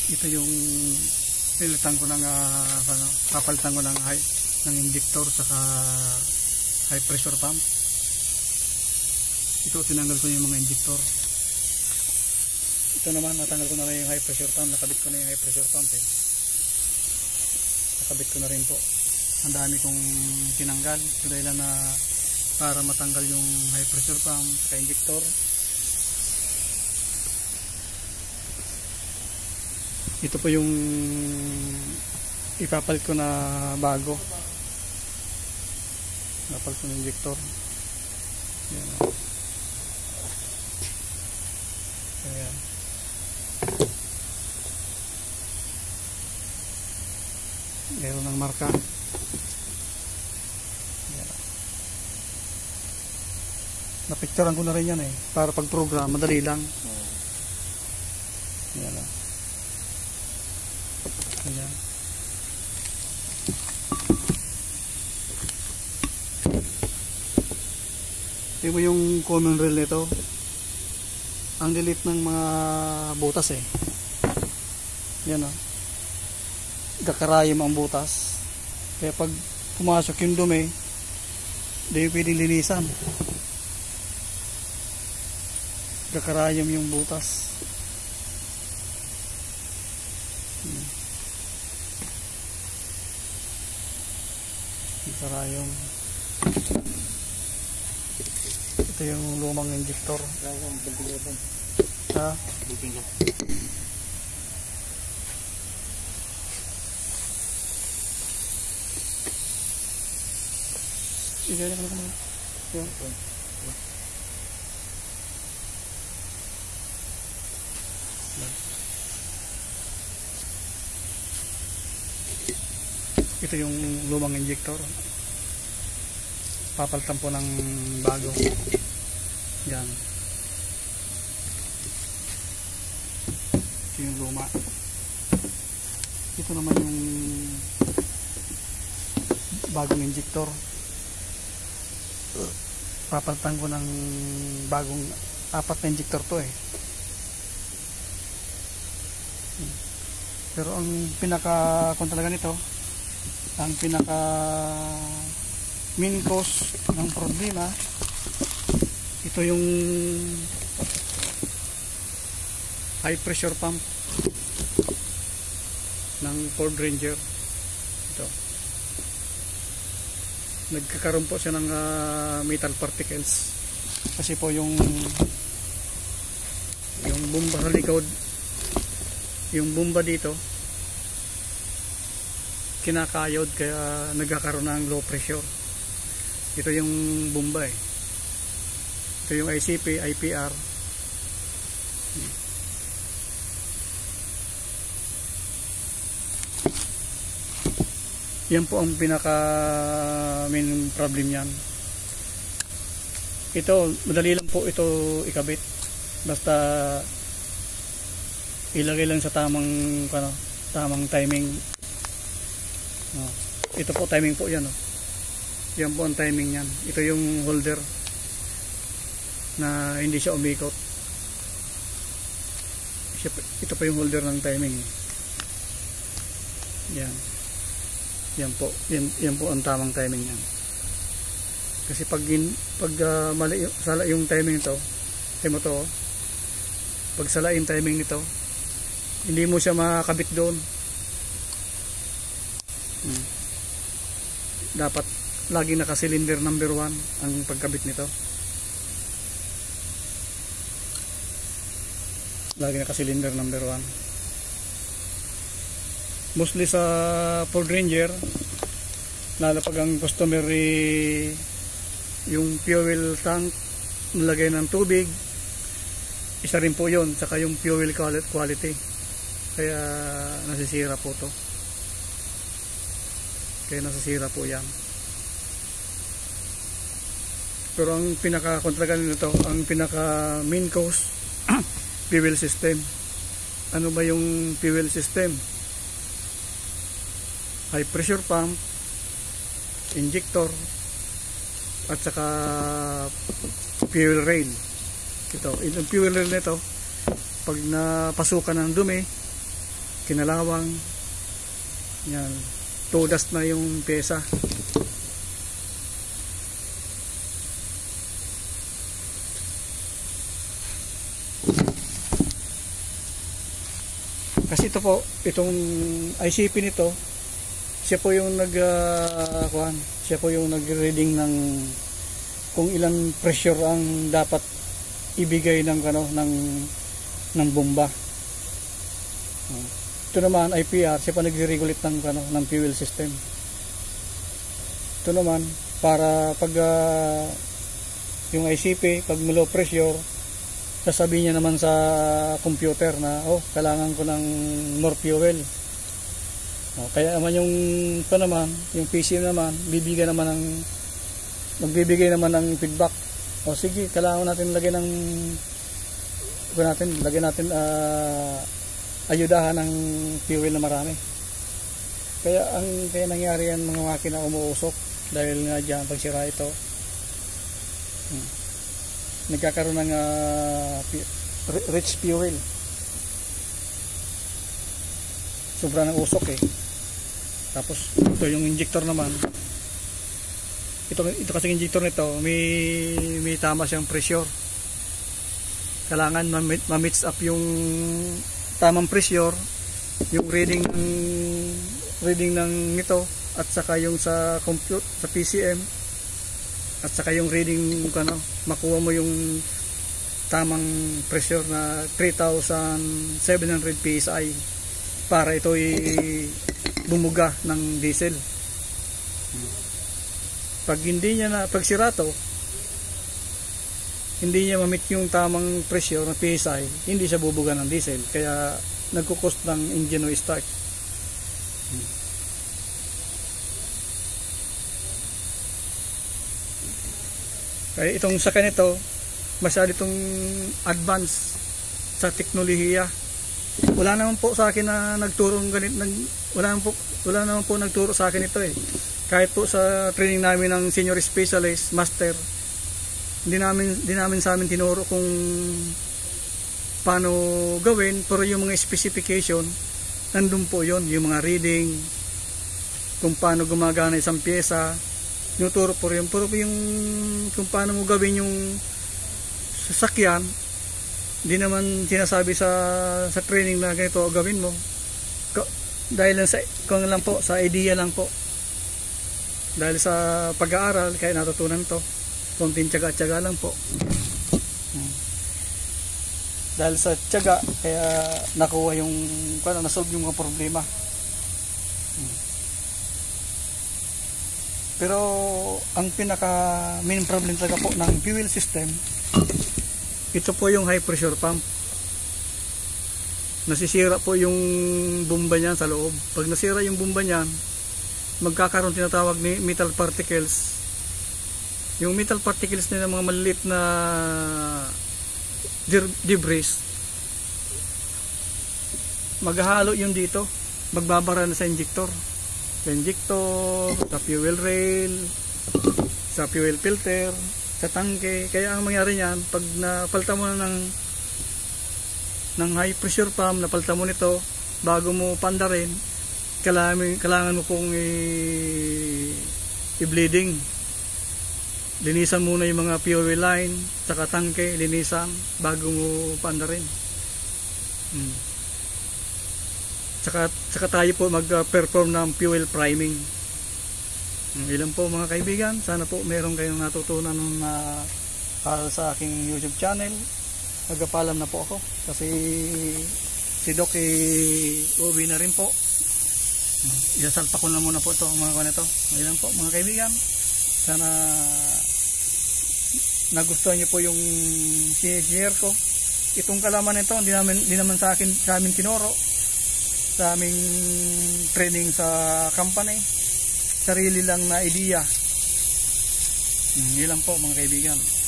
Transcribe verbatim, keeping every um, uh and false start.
Ito yung pilitan ko ng uh, ano, papalitan ko ng high, ng injector saka high pressure pump. Ito tinanggal ko yung mga injector. Ito naman natanggal ko na rin yung high pressure pump, nakabit ko na yung high pressure pump eh. Nakabit ko na rin po. Ang dami kong tinanggal so dahil na para matanggal yung high pressure pump saka injector. Ito po yung ipapalit ko na bago. Ipapalit ko ng injector. Ayan. Ayan. Meron ng marka. Ayan. Napicturean ko na rin yan eh. Para pag program, madali lang. Ayan. Ayan. Ito mo yung common rail nito. Ang lilit ng mga butas eh. Yan o. Gakarayom ang butas. Kaya pag pumasok yung dumi, hindi pwedeng linisan. Gakarayom yung butas. Hmm. Gakarayom. Ito yung lumang injector. Ha? Iyan ko naman. Yan. Ito yung lumang injector. Papalitan po ng bago. Yan. Ito yung luma. Ito naman yung bagong injector. Papalitan ko ng bagong apat na injector to eh. Pero ang pinaka kung talaga nito, ang pinaka main cause ng problema, ito yung high pressure pump ng Ford Ranger. Ito. Nagkakaroon po siya ng uh, metal particles kasi po yung yung bomba sa likod, yung bomba dito kinakayod kaya nagkakaroon ng low pressure. Ito yung bomba eh. Ito yung I C P, I P R. Yan po ang pinaka main problem yan. Ito, madali lang po ito ikabit. Basta ilagay lang sa tamang ano, tamang timing. Oh, ito po timing po yan oh. Yan po ang timing yan. Ito yung holder na hindi siya umikot. Ito po yung holder ng timing. Yan. Yan po. Yan, yan po ang tamang timing yan. Kasi pag, in, pag uh, mali, sala yung timing nito, ito mo to, pag sala yung timing nito, hindi mo siya makakabit doon. Hmm. Dapat lagi naka-cylinder number one ang pagkabit nito. Lagi naka-cylinder number one. Mostly sa Ford Ranger, lalo pag ang customer eh, yung fuel tank nilagay ng tubig, isa rin po yun, saka yung fuel quality, kaya nasisira po to. Kaya nasisira po yan. Pero ang pinaka-kontrakan nito, ang pinaka main cause, fuel system. Ano ba yung fuel system? High pressure pump, injector, at saka fuel rail. Ito, yung fuel rail nito, pag napasukan ng dumi, kinalawang. Yan, tudas na yung pyesa. Kasi ito po, itong I C P nito, siya po yung nag uh, kuhan, siya po yung nag-reading ng kung ilang pressure ang dapat ibigay ng ano ng ng bomba. Ito naman I P R, siya pa nagre-regulate ng ano ng fuel system. Ito naman para pag uh, yung I C P pag low pressure, sasabihin niya naman sa computer na oh, kailangan ko ng more fuel. Oh, kaya naman yung ito naman, yung P C naman, bibigyan naman ng magbibigay naman ng feedback. O sige, kailangan natin lagyan ng natin, lagyan natin uh, ayudahan ng fuel na marami. Kaya ang kaya nangyari yan, mga makina umuusok dahil nga diyan pag sira ito. Hmm. Nagkakaroon ng uh, rich fuel. Sobra ng usok eh. Tapos ito yung injector naman. Ito, ito kasi injector nito, may, may tama siyang pressure. Kailangan ma-mix up yung tamang pressure, yung reading reading ng nito at saka yung sa compute, sa P C M, at saka yung reading ano, makuha mo yung tamang pressure na three thousand seven hundred P S I para ito ay bumuga ng diesel. Pag hindi niya na, pag sira to, hindi niya ma-meet yung tamang pressure ng P S I, hindi siya bubuga ng diesel, kaya nagkukost ng engine oil start. Kaya itong sa kanito, masyado itong advance sa teknolohiya. Wala naman po sa akin na nagturo ng ganit, nag, wala naman po, wala naman po nagturo sa akin ito eh. Kahit po sa training namin ng senior specialist, master, hindi namin, hindi namin sa amin tinuro kung paano gawin, pero yung mga specification, nandun po yon, yung mga reading, kung paano gumagana isang pyesa, tinuturo po rin. Pero yung kung paano mo gawin yung sasakyan, hindi naman sinasabi sa sa training na ganito gawin mo. Dahil lang sa, kung lang po, sa idea lang po. Dahil sa pag-aaral, kaya natutunan to. Konting tiyaga-tiyaga lang po. Hmm. Dahil sa tiyaga, kaya nakuha yung, kung nasolve yung mga problema. Hmm. Pero, ang pinaka main problem talaga po ng fuel system, ito po yung high pressure pump. Nasisira po yung bomba niyan sa loob. Pag nasira yung bomba niyan, magkakaroon tinatawag ni metal particles. Yung metal particles na mga maliit na debris, maghahalo yun dito, magbabara na sa injector. Sa injector, sa fuel rail, sa fuel filter, sa tangke. Kaya ang mangyari niyan, pag napalta mo na ng ng high pressure pump, napalta mo nito, bago mo pandarin, kailangan, kailangan mo pong i-bleeding. Linisan muna yung mga fuel line, saka tangke, linisan, bago mo pandarin. Hmm. Saka, saka tayo po mag-perform ng fuel priming. Hmm, ilan po mga kaibigan, sana po meron kayong natutunan na uh, sa aking YouTube channel. Nagpapalam na po ako kasi si Doc eh, uwi na rin po. Isasalpa ko na muna po ito mga kanito. Ngayon po mga kaibigan, sana nagustuhan niyo po yung share ko. Itong kalaman nito hindi naman, hindi naman sa akin, sa amin tinuro, sa aming training sa company, sarili lang na idea. Yun lang po mga kaibigan.